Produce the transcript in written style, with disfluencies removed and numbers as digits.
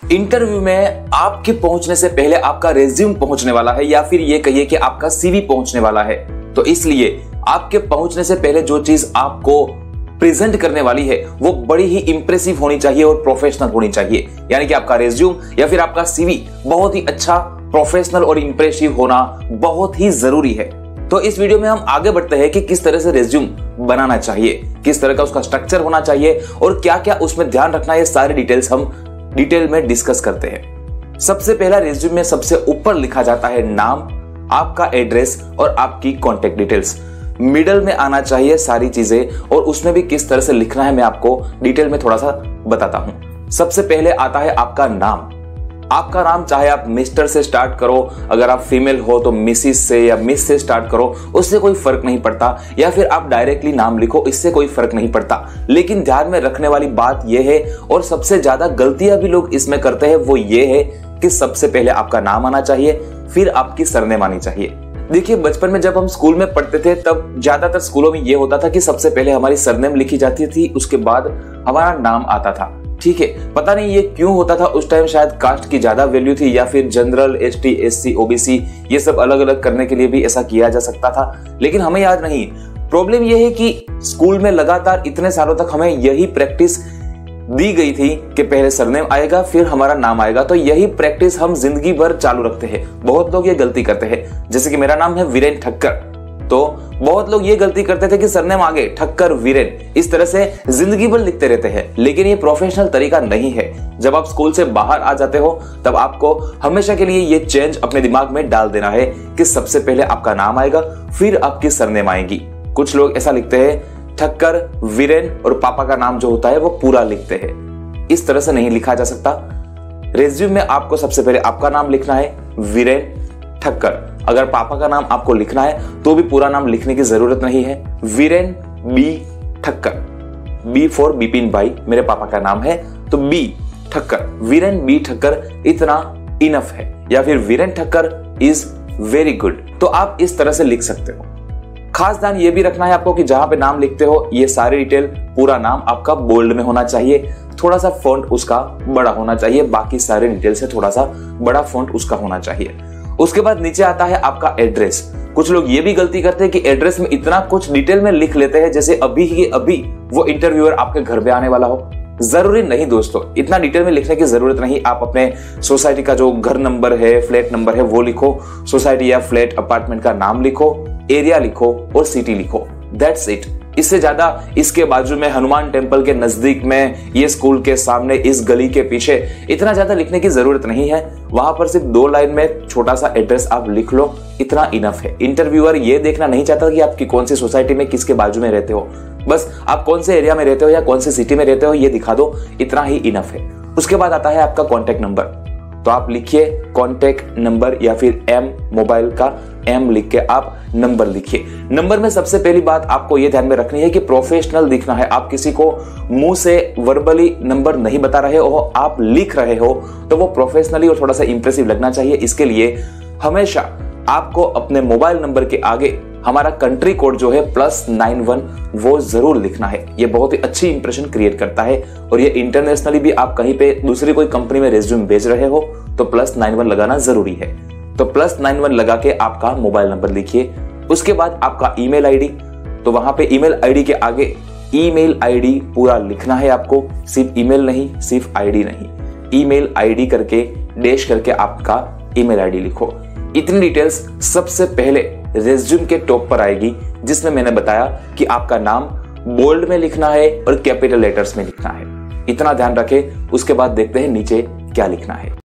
Interview में आपके पहुंचने से पहले आपका रेज्यूम पहुंचने वाला है, या फिर ये कहिए कि आपका सीवी पहुंचने वाला है। तो इसलिए आपके पहुंचने से पहले जो चीज आपको प्रेजेंट करने वाली है वो बड़ी ही इंप्रेसिव होनी चाहिए और प्रोफेशनल होनी चाहिए। यानी कि आपका रेज्यूम या फिर आपका सीवी बहुत ही अच्छा, प्रोफेशनल और इंप्रेसिव होना बहुत ही जरूरी है। तो इस वीडियो में हम आगे बढ़ते हैं कि किस तरह से रेज्यूम बनाना चाहिए, किस तरह का उसका स्ट्रक्चर होना चाहिए और क्या क्या उसमें ध्यान रखना है, ये सारी डिटेल्स हम डिटेल में डिस्कस करते हैं। सबसे पहला रेज्यूम में सबसे ऊपर लिखा जाता है नाम, आपका एड्रेस और आपकी कॉन्टेक्ट डिटेल्स। मिडल में आना चाहिए सारी चीजें, और उसमें भी किस तरह से लिखना है मैं आपको डिटेल में थोड़ा सा बताता हूं। सबसे पहले आता है आपका नाम। आपका नाम चाहे आप मिस्टर से स्टार्ट करो, अगर आप फीमेल हो तो मिसिस से या मिस से स्टार्ट करो, उससे कोई फर्क नहीं पड़ता, या फिर आप डायरेक्टली नाम लिखो, इससे कोई फर्क नहीं पड़ता। लेकिन ध्यान में रखने वाली बात यह है, और सबसे ज्यादा गलतियां भी लोग इसमें करते हैं, वो ये है कि सबसे पहले आपका नाम आना चाहिए, फिर आपकी सरनेम आनी चाहिए। देखिए, बचपन में जब हम स्कूल में पढ़ते थे तब ज्यादातर स्कूलों में यह होता था कि सबसे पहले हमारी सरनेम लिखी जाती थी, उसके बाद हमारा नाम आता था। ठीक है, पता नहीं ये क्यों होता था, उस टाइम शायद कास्ट की ज्यादा वैल्यू थी, या फिर जनरल, एसटी, एससी, ओबीसी ये सब अलग अलग करने के लिए भी ऐसा किया जा सकता था, लेकिन हमें याद नहीं। प्रॉब्लम यह है कि स्कूल में लगातार इतने सालों तक हमें यही प्रैक्टिस दी गई थी कि पहले सरनेम आएगा फिर हमारा नाम आएगा, तो यही प्रैक्टिस हम जिंदगी भर चालू रखते हैं। बहुत लोग ये गलती करते हैं, जैसे कि मेरा नाम है वीरेन ठक्कर, तो बहुत लोग ये गलती करते थे कि सरनेम आगे ठक्कर वीरेन, इस तरह से जिंदगी भर लिखते रहते हैं, लेकिन ये प्रोफेशनल तरीका नहीं है। जब आप स्कूल से बाहर आ जाते हो तब आपको हमेशा के लिए ये चेंज अपने दिमाग में डाल देना है कि सबसे पहले आपका नाम आएगा फिर आपकी सरनेम आएगी। कुछ लोग ऐसा लिखते हैं ठक्कर वीरेन, और पापा का नाम जो होता है वो पूरा लिखते हैं। इस तरह से नहीं लिखा जा सकता। रेज्यूम में आपको सबसे पहले आपका नाम लिखना है वीरेन ठक्कर। अगर पापा का नाम आपको लिखना है तो भी पूरा नाम लिखने की जरूरत नहीं है, Viren B Thakkar, B for Bipin भाई मेरे पापा का नाम है, तो बी ठक्कर, वीरेन बी ठक्कर इतना इनफ है, या फिर Viren Thakkar is very good. तो आप इस तरह से लिख सकते हो। खास ध्यान ये भी रखना है आपको कि जहां पे नाम लिखते हो ये सारी डिटेल, पूरा नाम आपका बोल्ड में होना चाहिए, थोड़ा सा फॉन्ट उसका बड़ा होना चाहिए, बाकी सारे डिटेल से थोड़ा सा बड़ा फॉन्ट उसका होना चाहिए। उसके बाद नीचे आता है आपका एड्रेस। कुछ लोग ये भी गलती करते हैं कि एड्रेस में इतना कुछ डिटेल में लिख लेते हैं जैसे अभी ही अभी वो इंटरव्यूअर आपके घर पे आने वाला हो। जरूरी नहीं दोस्तों, इतना डिटेल में लिखने की जरूरत नहीं। आप अपने सोसाइटी का जो घर नंबर है, फ्लैट नंबर है वो लिखो, सोसाइटी या फ्लैट अपार्टमेंट का नाम लिखो, एरिया लिखो और सिटी लिखो, दैट्स इट। इससे ज्यादा इसके बाजू में हनुमान टेम्पल के नजदीक में, ये स्कूल के सामने, इस गली के पीछे, इतना ज्यादा लिखने की जरूरत नहीं है। वहां पर सिर्फ 2 लाइन में छोटा सा एड्रेस आप लिख लो, इतना इनफ है। इंटरव्यूअर ये देखना नहीं चाहता कि आपकी कौन सी सोसाइटी में किसके बाजू में रहते हो, बस आप कौन से एरिया में रहते हो या कौन सी सिटी में रहते हो ये दिखा दो, इतना ही इनफ है। उसके बाद आता है आपका कॉन्टेक्ट नंबर। तो आप लिखिए कॉन्टेक्ट नंबर, या फिर एम, मोबाइल का एम लिख के आप नंबर लिखिए। नंबर में सबसे पहली बात आपको यह ध्यान में रखनी है कि प्रोफेशनल दिखना है। आप किसी को मुंह से वर्बली नंबर नहीं बता रहे हो, आप लिख रहे हो, तो वो प्रोफेशनली और थोड़ा सा इंप्रेसिव लगना चाहिए। इसके लिए हमेशा आपको अपने मोबाइल नंबर के आगे हमारा कंट्री कोड जो है +91 वो जरूर लिखना है। ये बहुत ही अच्छी इंप्रेशन क्रिएट करता है, और ये इंटरनेशनली भी आप कहीं पे दूसरी कोई कंपनी में रेज्यूम भेज रहे हो तो +91 लगाना जरूरी है। तो +91 लगा के आपका मोबाइल नंबर लिखिए। उसके बाद आपका ईमेल आईडी, तो वहां पे ईमेल आईडी के आगे ईमेल आईडी पूरा लिखना है आपको, सिर्फ ईमेल नहीं, सिर्फ आईडी नहीं, ईमेल आईडी करके डैश करके आपका ईमेल आईडी लिखो। इतनी डिटेल्स सबसे पहले रेज्यूम के टॉप पर आएगी, जिसमें मैंने बताया कि आपका नाम बोल्ड में लिखना है और कैपिटल लेटर्स में लिखना है। इतना ध्यान रखें। उसके बाद देखते हैं नीचे क्या लिखना है।